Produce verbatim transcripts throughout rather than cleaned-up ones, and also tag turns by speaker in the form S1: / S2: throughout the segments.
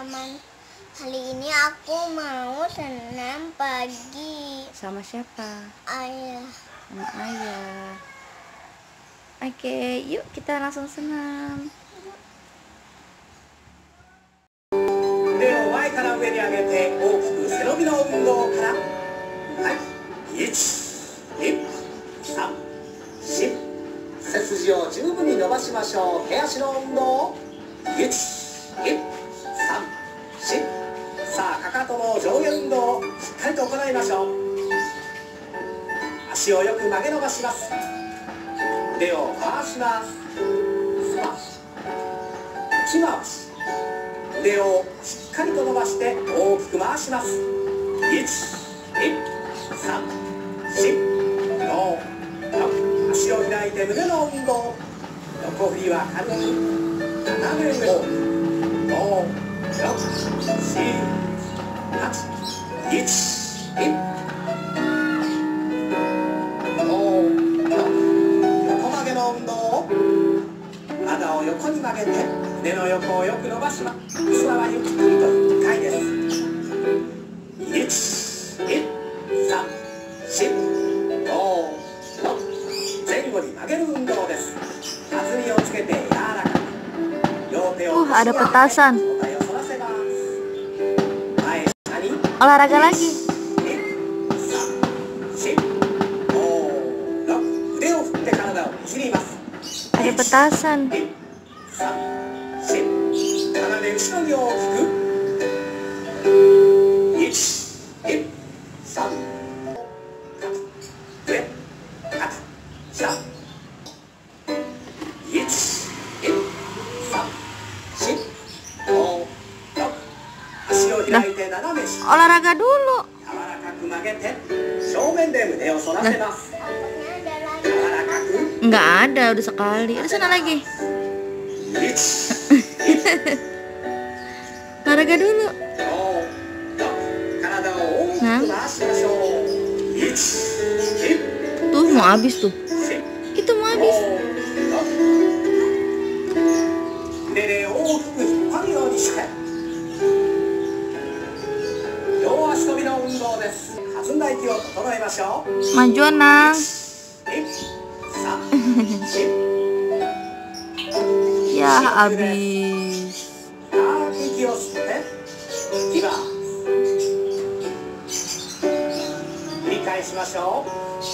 S1: teman-teman, kali ini aku mau senam pagi.
S2: Sama siapa?
S1: Ayah.
S2: Sama ayah. Oke, yuk kita langsung senam.
S3: 腕を前から上に上げて大きく背伸びの運動から。はい、いち、に、さん、し。背筋を十分に伸ばしましょう。手足の運動。いち、に、さん、し。さあ、かかとの上下運動をしっかりと行いましょう。足をよく曲げ伸ばします。腕を回します。スマッシュ、内回し。腕をしっかりと伸ばして大きく回します。いち、に、さん、し、ご、ろく。足を開いて胸の運動。横振りは軽く斜め上。ご、ろく、し、はち。いち、に、ご、ろく。横曲げの運動。体を横に曲げて腕の横をよく伸ばします。器はゆっくりといっかいです。いち、に、さん、し、ご、ろく。前後に曲げる運動です。弾みをつけて柔らかく。両手を
S2: Uh, ada petasan.
S3: 上体を反らせます。前下に
S2: Olahraga lagi.
S3: さん、し、ご、ろく。腕を振って体をねじります。
S2: Ada petasan.
S3: さん、し。斜め後ろに大きく。いち、に、さん。肩、上、肩、下。いち、に、さん、し、ご、ろく。足を開いて斜め下。
S2: Olahraga dulu.
S3: 柔らかく曲げて正面で胸を反らせます。
S1: Takutnya ada lagi.
S3: 柔らかく。
S2: Nggak ada, udah sekali. Udah sana lagi.
S3: いち、
S2: Olahraga dulu.
S3: 体を大きく回しましょう。いち、に、
S2: Tuh mau habis tuh.
S3: さん、
S2: Itu mau habis.
S3: 腕で大きく引っ張るようにして。両足跳びの運動です。弾んだ息を整えましょう。
S2: Maju Nang.
S3: いち、に、さん、し。
S2: Ya habis.
S3: 深く息を吸って今繰り返しましょ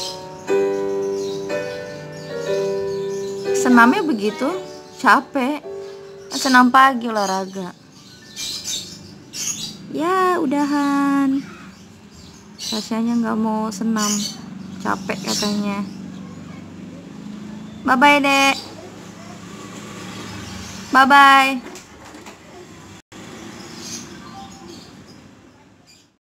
S3: う。
S2: Senamnya begitu, capek. Senam pagi olahraga. Ya udahan. Rasanya nggak mau senam, capek katanya. Bye bye dek. Bye bye.